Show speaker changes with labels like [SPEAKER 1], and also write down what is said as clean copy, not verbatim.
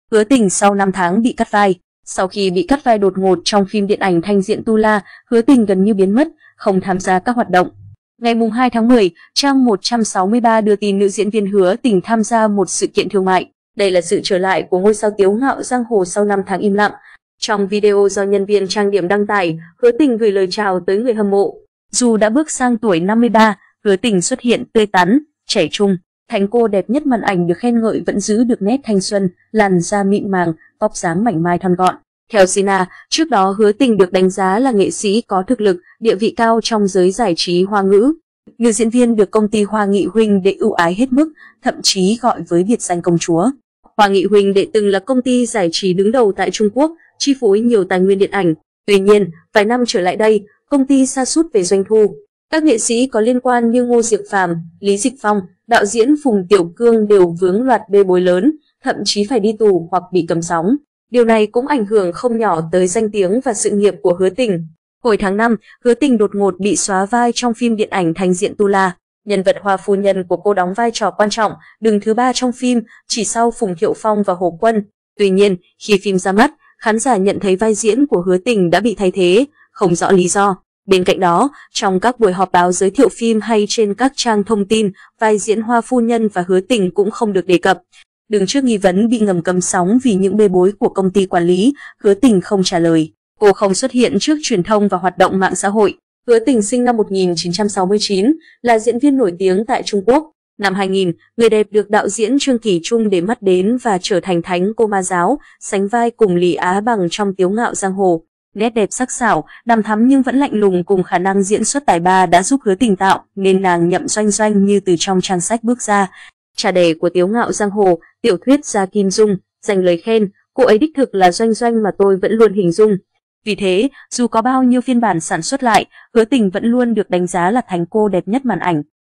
[SPEAKER 1] Hứa Tình sau 5 tháng bị cắt vai. Sau khi bị cắt vai đột ngột trong phim điện ảnh Thanh Diện Tu La, Hứa Tình gần như biến mất, không tham gia các hoạt động. Ngày 2 tháng 10, trang 163 đưa tin nữ diễn viên Hứa Tình tham gia một sự kiện thương mại. Đây là sự trở lại của ngôi sao tiếu ngạo giang hồ sau 5 tháng im lặng. Trong video do nhân viên trang điểm đăng tải, Hứa Tình gửi lời chào tới người hâm mộ. Dù đã bước sang tuổi 53, Hứa Tình xuất hiện tươi tắn, trẻ trung. Thành cô đẹp nhất màn ảnh được khen ngợi vẫn giữ được nét thanh xuân, làn da mịn màng, tóc dáng mảnh mai thon gọn. Theo Sina, trước đó Hứa Tình được đánh giá là nghệ sĩ có thực lực, địa vị cao trong giới giải trí Hoa ngữ. Nữ diễn viên được công ty Hoa Nghị Huynh Đệ ưu ái hết mức, thậm chí gọi với biệt danh công chúa. Hoa Nghị Huynh Đệ từng là công ty giải trí đứng đầu tại Trung Quốc, chi phối nhiều tài nguyên điện ảnh. Tuy nhiên, vài năm trở lại đây, công ty sa sút về doanh thu. Các nghệ sĩ có liên quan như Ngô Diệc Phàm, Lý Dịch Phong, đạo diễn Phùng Tiểu Cương đều vướng loạt bê bối lớn, thậm chí phải đi tù hoặc bị cấm sóng. Điều này cũng ảnh hưởng không nhỏ tới danh tiếng và sự nghiệp của Hứa Tình. Hồi tháng 5, Hứa Tình đột ngột bị xóa vai trong phim điện ảnh Thanh Diện Tu La. Nhân vật Hoa phu nhân của cô đóng vai trò quan trọng, đứng thứ 3 trong phim, chỉ sau Phùng Thiệu Phong và Hồ Quân. Tuy nhiên, khi phim ra mắt, khán giả nhận thấy vai diễn của Hứa Tình đã bị thay thế, không rõ lý do. Bên cạnh đó, trong các buổi họp báo giới thiệu phim hay trên các trang thông tin, vai diễn Hoa phu nhân và Hứa Tình cũng không được đề cập. Đứng trước nghi vấn bị ngầm cấm sóng vì những bê bối của công ty quản lý, Hứa Tình không trả lời. Cô không xuất hiện trước truyền thông và hoạt động mạng xã hội. Hứa Tình sinh năm 1969, là diễn viên nổi tiếng tại Trung Quốc. Năm 2000, người đẹp được đạo diễn Trương Kỳ Trung để mắt đến và trở thành thánh cô ma giáo, sánh vai cùng Lý Á Bằng trong Tiếu ngạo giang hồ. Nét đẹp sắc sảo, đằm thắm nhưng vẫn lạnh lùng cùng khả năng diễn xuất tài ba đã giúp Hứa Tình tạo nên nàng Nhậm Doanh Doanh như từ trong trang sách bước ra. Cha đẻ của Tiếu ngạo giang hồ, tiểu thuyết gia Kim Dung, dành lời khen, cô ấy đích thực là Doanh Doanh mà tôi vẫn luôn hình dung. Vì thế, dù có bao nhiêu phiên bản sản xuất lại, Hứa Tình vẫn luôn được đánh giá là thánh cô đẹp nhất màn ảnh.